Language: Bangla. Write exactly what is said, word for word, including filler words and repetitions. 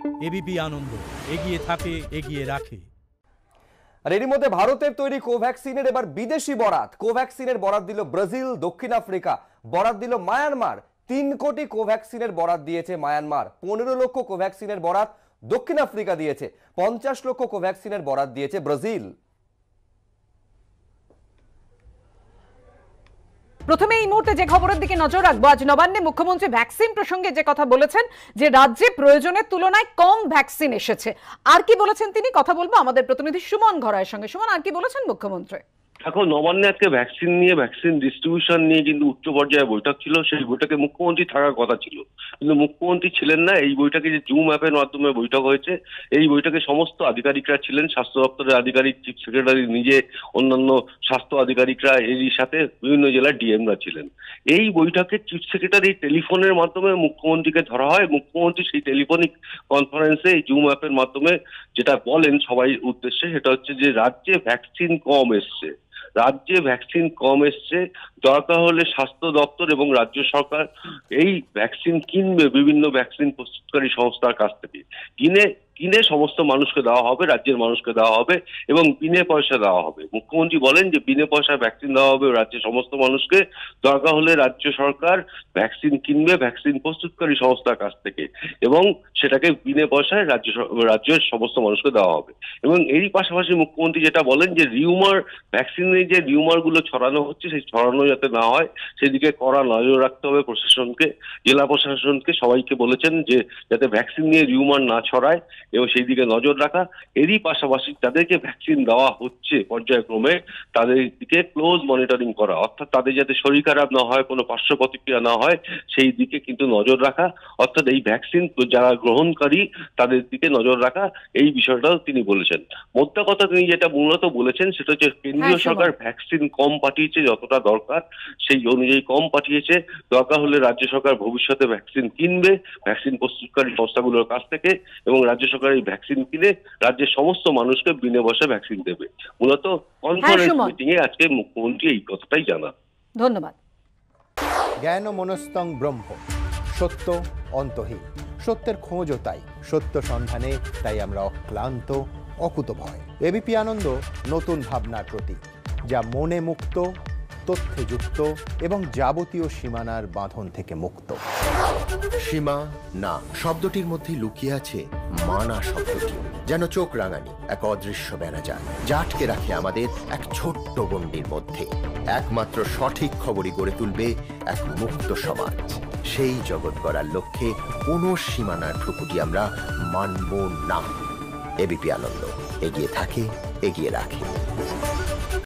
এবিপি আনন্দ, এগিয়ে থাকে, এগিয়ে রাখে। আর এরই মধ্যে ভারতের তৈরি কোভ্যাক্সিনের এবার বিদেশি বরাত। কোভ্যাক্সিনের বরাত দিল ব্রাজিল, দক্ষিণ আফ্রিকা, বরাত দিল মায়ানমার। তিন কোটি কোভ্যাক্সিনের বরাত দিয়েছে মায়ানমার, পনেরো লক্ষ কোভ্যাক্সিনের বরাত দক্ষিণ আফ্রিকা দিয়েছে, পঞ্চাশ লক্ষ কোভ্যাক্সিনের বরাত দিয়েছে ব্রাজিল। প্রথমে এই মুহূর্তে যে খবরের দিকে নজর রাখবো, আজ নবান্নে মুখ্যমন্ত্রী ভ্যাকসিন প্রসঙ্গে যে কথা বলেছেন যে রাজ্যে প্রয়োজনের তুলনায় কম ভ্যাকসিন এসেছে। আর কি বলেছেন তিনি, কথা বলবো আমাদের প্রতিনিধি সুমন ঘরায়ের সঙ্গে। সুমন, আর কি বলেছেন মুখ্যমন্ত্রী? এখন নবান্নে আজকে ভ্যাকসিন নিয়ে, ভ্যাকসিন ডিস্ট্রিবিউশন নিয়ে কিন্তু উচ্চ পর্যায়ে বৈঠক ছিল। সেই বৈঠকে মুখ্যমন্ত্রী থাকার কথা ছিল, কিন্তু মুখ্যমন্ত্রী ছিলেন না। এই বৈঠকে যে জুম অ্যাপের মাধ্যমে বৈঠক হয়েছে, এই বৈঠকে সমস্ত আধিকারিকরা ছিলেন, স্বাস্থ্য দপ্তরের আধিকারিক, চিফ সেক্রেটারি নিজে, অন্যান্য স্বাস্থ্য আধিকারিকরা, এরই সাথে বিভিন্ন জেলার ডিএমরা ছিলেন। এই বৈঠকে চিফ সেক্রেটারি টেলিফোনের মাধ্যমে মুখ্যমন্ত্রীকে ধরা হয়। মুখ্যমন্ত্রী সেই টেলিফোনিক কনফারেন্সে এই জুম অ্যাপের মাধ্যমে যেটা বলেন সবাই উদ্দেশ্যে, সেটা হচ্ছে যে রাজ্যে ভ্যাকসিন কম এসছে, রাজ্যে ভ্যাকসিন কম এসছে, দরকার হলে স্বাস্থ্য দপ্তর এবং রাজ্য সরকার এই ভ্যাকসিন কিনবে বিভিন্ন ভ্যাকসিন প্রস্তুতকারী সংস্থার কাছ থেকে। কিনে কিনে সমস্ত মানুষকে দেওয়া হবে, রাজ্যের মানুষকে দেওয়া হবে এবং বিনে পয়সা দেওয়া হবে। মুখ্যমন্ত্রী বলেন যে বিনে পয়সায় ভ্যাকসিন দেওয়া হবে রাজ্যের সমস্ত মানুষকে, দরকার হলে রাজ্য সরকার ভ্যাকসিন কিনবে ভ্যাকসিন প্রস্তুতকারী সংস্থার কাছ থেকে এবং সেটাকে বিনে পয়সায় রাজ্য রাজ্যের সমস্ত মানুষকে দেওয়া হবে। এবং এরই পাশাপাশি মুখ্যমন্ত্রী যেটা বলেন যে রিউমার, ভ্যাকসিনে যে রিউমার গুলো ছড়ানো হচ্ছে সেই ছড়ানো যাতে না হয় সেদিকে কড়া নজর রাখতে হবে প্রশাসনকে, জেলা প্রশাসনকে, সবাইকে বলেছেন যে যাতে ভ্যাকসিন নিয়ে রিউমার না ছড়ায় এবং সেই দিকে নজর রাখা। এরই পাশাপাশি তাদেরকে ভ্যাকসিন দেওয়া হচ্ছে পর্যায়ক্রমে তাদের দিকে ক্লোজ মনিটরিং করা, অর্থাৎ তাদের যাতে শরীর খারাপ না হয়, কোনো পার্শ্ব প্রতিক্রিয়া না হয় সেই দিকে কিন্তু নজর রাখা, অর্থাৎ এই ভ্যাকসিন যারা গ্রহণকারী তাদের দিকে নজর রাখা, এই বিষয়টাও তিনি বলেছেন। মোদ্দা কথা তিনি যেটা মূলত বলেছেন সেটা হচ্ছে কেন্দ্রীয় সরকার ভ্যাকসিন কম পাঠিয়েছে, যতটা দরকার সেই অনুযায়ী কম পাঠিয়েছে, দরকার হলে রাজ্য সরকার ভবিষ্যতে ভ্যাকসিন কিনবে ভ্যাকসিন প্রস্তুতকারী সংস্থাগুলোর কাছ থেকে এবং রাজ্য সরকার এই ভ্যাকসিন কিনে রাজ্যের সমস্ত মানুষকে বিনা পয়সায় ভ্যাকসিন দেবে। মূলত কনফারেন্স মিটিং এ আজকে মুখ্যমন্ত্রী এই কথাটাই জানান। ধন্যবাদ। জ্ঞান মনস্তং ব্রহ্ম, সত্য অন্তহীন, সত্যের খোঁজও তাই, সত্য সন্ধানে তাই আমরা অক্লান্ত, অকুতভয়। এবিপি আনন্দ নতুন ভাবনার প্রতীক, যা মনে মুক্ত, তথ্যে যুক্ত এবং যাবতীয় সীমানার বাঁধন থেকে মুক্ত। সীমা না শব্দটির মধ্যে লুকিয়ে আছে মানা শব্দটি, যেন চোখ রাঙানি এক অদৃশ্য ব্যানাজার, যা আটকে রাখে আমাদের এক ছোট্ট গণ্ডির মধ্যে। একমাত্র সঠিক খবরই গড়ে তুলবে এক মুক্ত সমাজ। সেই জগৎ গড়ার লক্ষ্যে কোনো সীমানার ঠুকুটি আমরা মানব না। এবিপি আনন্দ, এগিয়ে থাকে, এগিয়ে রাখে।